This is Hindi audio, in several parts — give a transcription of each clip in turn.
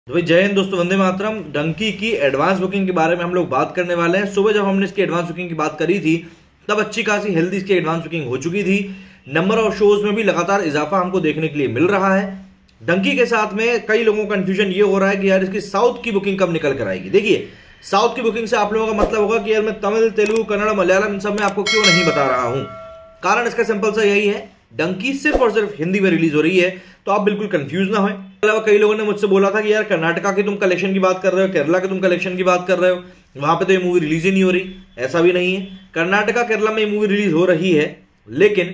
तो भाई जय हिंद दोस्तों, वंदे मातरम। डंकी की एडवांस बुकिंग के बारे में हम लोग बात करने वाले हैं। सुबह जब हमने इसकी एडवांस बुकिंग की बात करी थी तब अच्छी खासी हेल्दी इसकी एडवांस बुकिंग हो चुकी थी। नंबर ऑफ शोज में भी लगातार इजाफा हमको देखने के लिए मिल रहा है। डंकी के साथ में कई लोगों को कंफ्यूजन ये हो रहा है कि यार इसकी साउथ की बुकिंग कब निकल कर आएगी। देखिए, साउथ की बुकिंग से आप लोगों का मतलब होगा कि यार मैं तमिल, तेलुगु, कन्नड़, मलयालम इन सब में आपको क्यों नहीं बता रहा हूं। कारण इसका सिंपल सा यही है, डंकी सिर्फ और सिर्फ हिंदी में रिलीज हो रही है, तो आप बिल्कुल कंफ्यूज ना हों। अलावा कई लोगों ने मुझसे बोला था कि यार कर्नाटका की तुम कलेक्शन की बात कर रहे हो, केरला की तुम कलेक्शन की बात कर रहे हो, वहां पे तो ये मूवी रिलीज ही नहीं हो रही। ऐसा भी नहीं है, कर्नाटका केरला में ये मूवी रिलीज हो रही है, लेकिन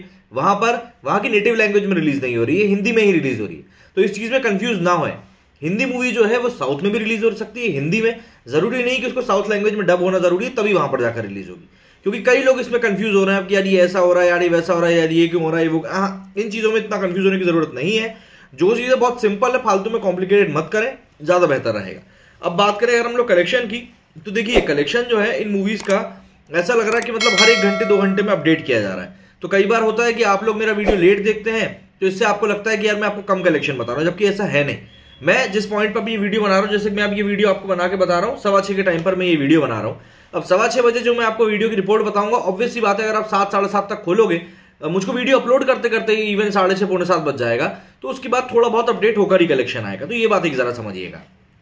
वहां की नेटिव लैंग्वेज में रिलीज नहीं हो रही है, हिंदी में ही रिलीज हो रही है। तो इस चीज में कंफ्यूज ना होए। हिंदी मूवी जो है वो साउथ में भी रिलीज हो सकती है, हिंदी में। जरूरी नहीं कि उसको साउथ लैंग्वेज में डब होना जरूरी है तभी वहां पर जाकर रिलीज होगी, क्योंकि कई लोग इसमें कंफ्यूज हो रहे हैं कि यार ये ऐसा हो रहा है, यार ये वैसा हो रहा है, यार ये क्यों हो रहा है, वो। इन चीजों में इतना कंफ्यूज होने की जरूरत नहीं है। जो चीजें बहुत सिंपल है, फालतू में कॉम्प्लिकेटेड मत करें, ज्यादा बेहतर रहेगा। अब बात करें अगर हम लोग कलेक्शन की, तो देखिए कलेक्शन जो है इन मूवीज का ऐसा लग रहा है कि मतलब हर 1 घंटे 2 घंटे में अपडेट किया जा रहा है। तो कई बार होता है कि आप लोग मेरा वीडियो लेट देखते हैं, तो इससे आपको लगता है कि यार मैं आपको कम कलेक्शन बता रहा हूं, जबकि ऐसा है नहीं। मैं जिस पॉइंट पर ये वीडियो बना रहा हूं, जैसे मैं अब ये वीडियो आपको बना के बता रहा हूं 6:15 के टाइम पर मैं ये वीडियो बना रहा हूं। अब 6:15 बजे जो मैं आपको वीडियो की रिपोर्ट बताऊंगा, ऑब्वियस सी बात है, अगर आप 7 साढ़े 7 तक खोलोगे, मुझको वीडियो अपलोड करते करते ही इवन 6:30 पौने 7 बज जाएगा, तो उसके बाद थोड़ा बहुत अपडेट होकर ही कलेक्शन आएगा। तो ये बात एक जरा समझिएगा।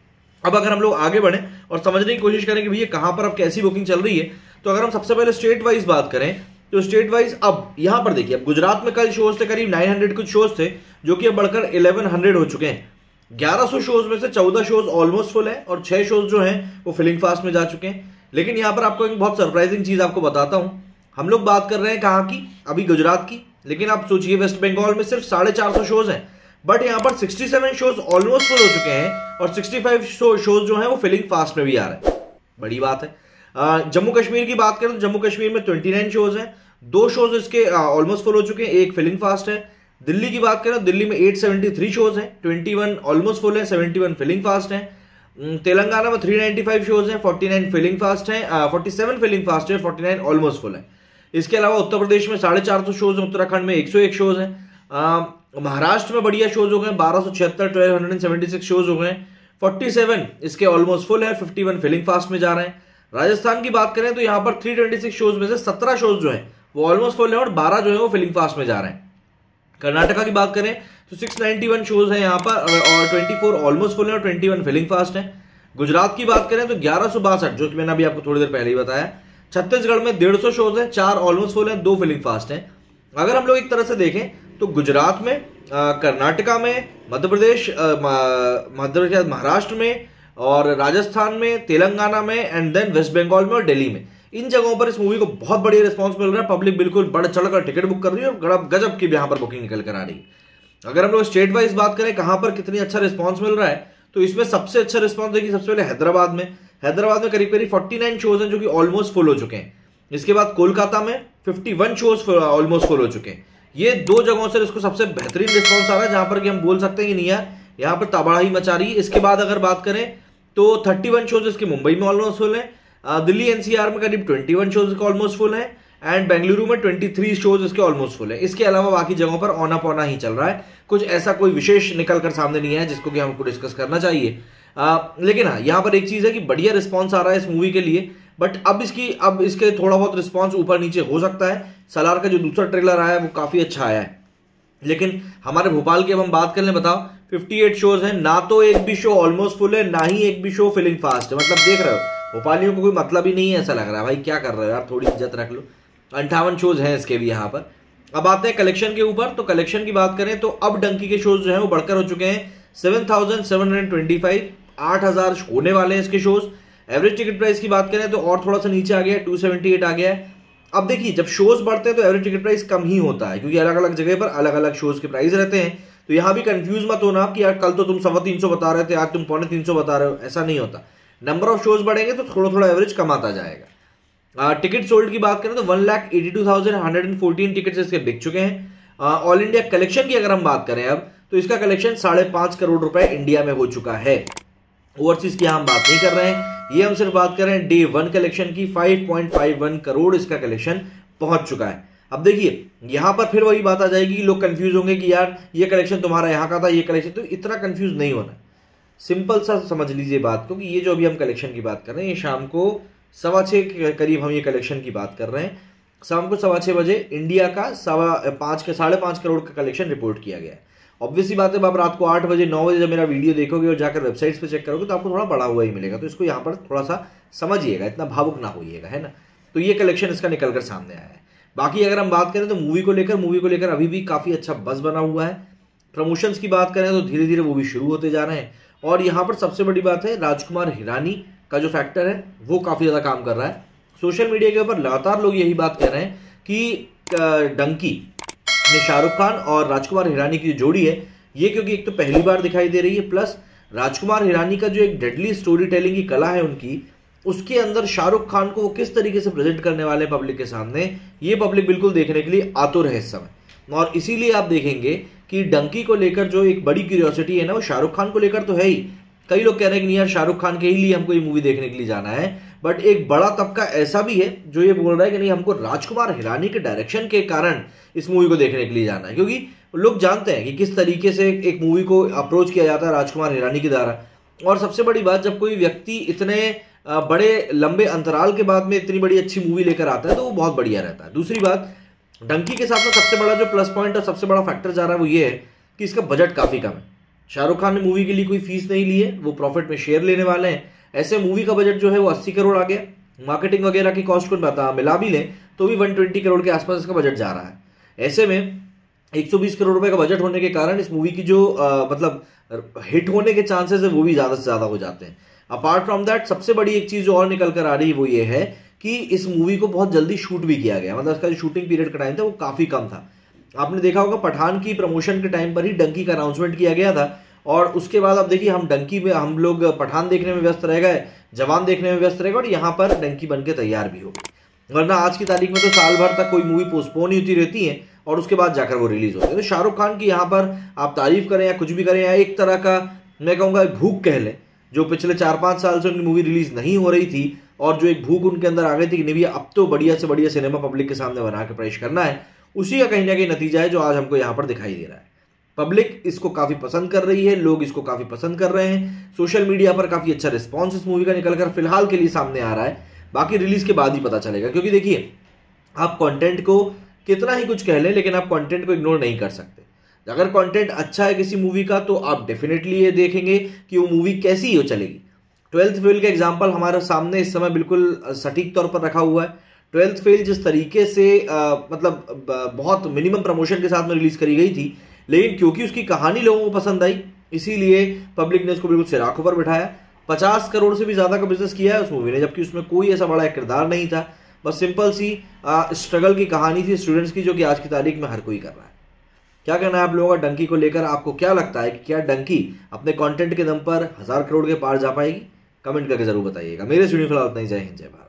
अब अगर हम लोग आगे बढ़े और समझने की कोशिश करें कि भैया कहां पर अब कैसी बुकिंग चल रही है, तो अगर हम सबसे पहले स्टेट वाइज बात करें, तो स्टेट वाइज अब यहां पर देखिए, अब गुजरात में कल शोज थे, करीब 900 कुछ शोज थे, जो कि अब बढ़कर 1100 हो चुके हैं। 1100 शोज में से 14 शोज ऑलमोस्ट फुल है और 6 शोज जो हैं वो फिलिंग फास्ट में जा चुके हैं। लेकिन यहां पर आपको एक बहुत सरप्राइजिंग चीज आपको बताता हूं। हम लोग बात कर रहे हैं कहां की, अभी गुजरात की, लेकिन आप सोचिए वेस्ट बंगाल में सिर्फ 450 शोज हैं, बट यहां पर 67 शोज ऑलमोस्ट फुल हो चुके हैं और 65 शोज जो हैं वो फिलिंग फास्ट में भी आ रहे हैं। बड़ी बात है। जम्मू कश्मीर की बात करें तो जम्मू कश्मीर में 29 शोज हैं, 2 शोज इसके ऑलमोस्ट फुल हो चुके हैं, 1 फिलिंग फास्ट है। दिल्ली की बात करें, दिल्ली में 873 शोज हैं, 21 ऑलमोस्ट फुल है, 71 फिलिंग फास्ट है। तेलंगाना में 395 शोज हैं, 49 फिलिंग फास्ट है, 47 फिलिंग फास्ट है, 49 ऑलमोस्ट फुल है। इसके अलावा उत्तर प्रदेश में 450 शोज हैं, उत्तराखंड में 101 शोज हैं, महाराष्ट्र में बढ़िया शोज हो गए 1276, 1276 शोज हो गए, 47 इसके ऑलमोस्ट फुल है, 51 फिलिंग फास्ट में जा रहे हैं। राजस्थान की बात करें तो यहाँ पर 326 शोज में से 17 शोज जो हैं वो ऑलमोस्ट फुल है और 12 जो है वो फिलिंग फास्ट में जा रहे हैं। कर्नाटका की बात करें तो 691 शोज हैं यहाँ पर और 24 ऑलमोस्ट फुल है और 21 फिलिंग फास्ट है। गुजरात की बात करें तो 1162, जो कि मैंने अभी आपको थोड़ी देर पहले ही बताया। छत्तीसगढ़ में 150 शोज हैं, 4 ऑलमोस्ट फुल है, 2 फिलिंग फास्ट है। अगर हम लोग एक तरह से देखें तो गुजरात में, कर्नाटका में, मध्य प्रदेश, महाराष्ट्र में और राजस्थान में, तेलंगाना में एंड देन वेस्ट बंगाल में और दिल्ली में, इन जगहों पर इस मूवी को बहुत बढ़िया रिस्पांस मिल रहा है। पब्लिक बिल्कुल बढ़ चढ़कर टिकट बुक कर रही है और गजब की यहां पर बुकिंग निकल कर आ रही है। अगर हम लोग स्टेट वाइज बात करें कहां पर कितनी अच्छा रिस्पांस मिल रहा है, तो इसमें सबसे अच्छा रिस्पांस देखिए सबसे पहले हैदराबाद में करीब करीब 49 शोज हैं जो कि ऑलमोस्ट फुल हो चुके हैं। इसके बाद कोलकाता में 51 शोज ऑलमोस्ट फुल हो चुके हैं। ये 2 जगहों से इसको सबसे बेहतरीन रिस्पांस आ रहा है, जहां पर कि हम बोल सकते हैं कि नहीं यार यहां पर तबाही मचा रही है। इसके बाद अगर बात करें तो 31 शोज इसके मुंबई में ऑलमोस्ट फुल है, दिल्ली एनसीआर में करीब 21 शोज इसके ऑलमोस्ट फुल है एंड बेंगलुरु में 23 शोज इसके ऑलमोस्ट फुल है। इसके अलावा बाकी जगहों पर औना पौना ही चल रहा है, कुछ ऐसा कोई विशेष निकल कर सामने नहीं है जिसको कि हमको डिस्कस करना चाहिए। लेकिन हाँ, यहाँ पर एक चीज है कि बढ़िया रिस्पांस आ रहा है इस मूवी के लिए, बट अब इसके थोड़ा बहुत रिस्पांस ऊपर नीचे हो सकता है। सलार का जो दूसरा ट्रेलर आया है वो काफी अच्छा आया है, लेकिन हमारे भोपाल की अब हम बात कर लें, बताओ 58 शोज हैं, ना तो एक भी शो ऑलमोस्ट फुल है, ना ही एक भी शो फिलिंग फास्ट है। मतलब देख रहे हो भोपालियों को कोई मतलब ही नहीं है, ऐसा लग रहा है। भाई क्या कर रहे हो यार, थोड़ी इज्जत रख लो। 58 शोज हैं इसके भी यहाँ पर। अब आते हैं कलेक्शन के ऊपर, तो कलेक्शन की बात करें तो अब डंकी के शोज जो हैं वो बढ़कर हो चुके हैं 7725, 8000 होने वाले हैं इसके शोज। एवरेज टिकट प्राइस की बात करें तो और थोड़ा सा नीचे आ गया है, 278 आ गया है। अब देखिए जब शोज बढ़ते हैं तो एवरेज टिकट प्राइस कम ही होता है, क्योंकि अलग अलग जगह पर अलग अलग शोज के प्राइस रहते हैं। तो यहां भी कंफ्यूज मत होना कि यार कल तो तुम 325 बता रहे थे, आज तुम 325 बता रहे हो, ऐसा नहीं होता। नंबर ऑफ शोज बढ़ेंगे तो थोड़ा थोड़ा एवरेज कम आता जाएगा। टिकट सोल्ड की बात करें तो 1,82,114 टिकट इसके बिक चुके हैं। ऑल इंडिया कलेक्शन की अगर हम बात करें अब, तो इसका कलेक्शन 5.5 करोड़ रुपए इंडिया में हो चुका है। ओवरसीज की हम बात नहीं कर रहे हैं, ये हम सिर्फ बात कर रहे हैं डे 1 कलेक्शन की। 5.51 करोड़ इसका कलेक्शन पहुंच चुका है। अब देखिए यहां पर फिर वही बात आ जाएगी कि लोग कंफ्यूज होंगे कि यार ये कलेक्शन तुम्हारा यहां का था, ये कलेक्शन, तो इतना कंफ्यूज नहीं होना। सिंपल सा समझ लीजिए बात को कि ये जो अभी हम कलेक्शन की बात कर रहे हैं, ये शाम को 6:15 के करीब हम ये कलेक्शन की बात कर रहे हैं। शाम को 6:15 बजे इंडिया का 5.5 करोड़ का कलेक्शन रिपोर्ट किया गया है। ऑब्वियसली बात है, आप रात को 8 बजे 9 बजे जब मेरा वीडियो देखोगे और जाकर वेबसाइट्स पे चेक करोगे तो आपको थोड़ा बड़ा हुआ ही मिलेगा, तो इसको यहाँ पर थोड़ा सा समझिएगा, इतना भावुक ना होइएगा, है ना। तो ये कलेक्शन इसका निकल कर सामने आया है। बाकी अगर हम बात करें तो मूवी को लेकर अभी भी काफी अच्छा बज़ बना हुआ है। प्रमोशंस की बात करें तो धीरे धीरे वो भी शुरू होते जा रहे हैं, और यहाँ पर सबसे बड़ी बात है राजकुमार हिरानी का जो फैक्टर है वो काफी ज्यादा काम कर रहा है। सोशल मीडिया के ऊपर लगातार लोग यही बात कह रहे हैं कि डंकी में शाहरुख खान और राजकुमार हिरानी की जो जोड़ी है ये, क्योंकि एक तो पहली बार दिखाई दे रही है, प्लस राजकुमार हिरानी का जो एक डेडली स्टोरी टेलिंग की कला है उनकी, उसके अंदर शाहरुख खान को वो किस तरीके से प्रेजेंट करने वाले हैं पब्लिक के सामने, ये पब्लिक बिल्कुल देखने के लिए आतुर है इस समय। और इसीलिए आप देखेंगे कि डंकी को लेकर जो एक बड़ी क्यूरियोसिटी है ना, वो शाहरुख खान को लेकर तो है ही। कई लोग कह रहे हैं कि नहीं यार, शाहरुख खान के ही लिए हमको ये मूवी देखने के लिए जाना है, बट एक बड़ा तबका ऐसा भी है जो ये बोल रहा है कि नहीं, हमको राजकुमार हिरानी के डायरेक्शन के कारण इस मूवी को देखने के लिए जाना है, क्योंकि लोग जानते हैं कि किस तरीके से एक मूवी को अप्रोच किया जाता है राजकुमार हिरानी के द्वारा। और सबसे बड़ी बात, जब कोई व्यक्ति इतने बड़े लंबे अंतराल के बाद में इतनी बड़ी अच्छी मूवी लेकर आता है तो वो बहुत बढ़िया रहता है। दूसरी बात, डंकी के साथ में सबसे बड़ा जो प्लस पॉइंट और सबसे बड़ा फैक्टर जा रहा है वो ये है कि इसका बजट काफी कम है। शाहरुख खान ने मूवी के लिए कोई फीस नहीं ली है, वो प्रॉफिट में शेयर लेने वाले हैं। ऐसे मूवी का बजट जो है वो 80 करोड़ आ गया। मार्केटिंग वगैरह की कॉस्ट को मिला भी लें तो भी 120 करोड़ के आसपास इसका बजट जा रहा है। ऐसे में 120 करोड़ रुपए का बजट होने के कारण इस मूवी की जो मतलब हिट होने के चांसेस है वो भी ज्यादा से ज्यादा हो जाते हैं। अपार्ट फ्रॉम दैट, सबसे बड़ी एक चीज जो और निकल कर आ रही है वो ये है कि इस मूवी को बहुत जल्दी शूट भी किया गया, मतलब इसका जो शूटिंग पीरियड का टाइम था वो काफी कम था। आपने देखा होगा पठान की प्रमोशन के टाइम पर ही डंकी का अनाउंसमेंट किया गया था, और उसके बाद आप देखिए हम डंकी में, हम लोग पठान देखने में व्यस्त रह गए, जवान देखने में व्यस्त रह गए, और यहाँ पर डंकी बनके तैयार भी हो गई। वरना आज की तारीख में तो साल भर तक कोई मूवी पोस्टपोन ही होती रहती है और उसके बाद जाकर वो रिलीज होती है। तो शाहरुख खान की यहाँ पर आप तारीफ करें या कुछ भी करें, या एक तरह का मैं कहूँगा भूख कह लें, जो पिछले 4-5 साल से उनकी मूवी रिलीज नहीं हो रही थी और जो एक भूख उनके अंदर आ गई थी कि नहीं अब तो बढ़िया से बढ़िया सिनेमा पब्लिक के सामने बना के पेश करना है, उसी का कहीं ना कहीं नतीजा है जो आज हमको यहाँ पर दिखाई दे रहा है। पब्लिक इसको काफी पसंद कर रही है, लोग इसको काफी पसंद कर रहे हैं। सोशल मीडिया पर काफी अच्छा रिस्पॉन्स इस मूवी का निकलकर फिलहाल के लिए सामने आ रहा है। बाकी रिलीज के बाद ही पता चलेगा, क्योंकि देखिए आप कंटेंट को कितना ही कुछ कह लें लेकिन आप कंटेंट को इग्नोर नहीं कर सकते। अगर कंटेंट अच्छा है किसी मूवी का तो आप डेफिनेटली ये देखेंगे कि वो मूवी कैसी हो चलेगी। 12th फेल का एग्जांपल हमारे सामने इस समय बिल्कुल सटीक तौर पर रखा हुआ है। 12th फेल जिस तरीके से मतलब बहुत मिनिमम प्रमोशन के साथ में रिलीज करी गई थी, लेकिन क्योंकि उसकी कहानी लोगों को पसंद आई इसलिए पब्लिक ने उसको बिल्कुल सिराखों पर बिठाया। 50 करोड़ से भी ज्यादा का बिजनेस किया है उस मूवी ने, जबकि उसमें कोई ऐसा बड़ा किरदार नहीं था, बस सिंपल सी स्ट्रगल की कहानी थी स्टूडेंट्स की, जो कि आज की तारीख में हर कोई कर रहा है। क्या कहना है आप लोगों का डंकी को लेकर? आपको क्या लगता है कि क्या डंकी अपने कंटेंट के दम पर 1000 करोड़ के पार जा पाएगी? कमेंट करके जरूर बताइएगा। मेरे स्टूडियो फिलहाल इतना ही। जय हिंद, जय भारत।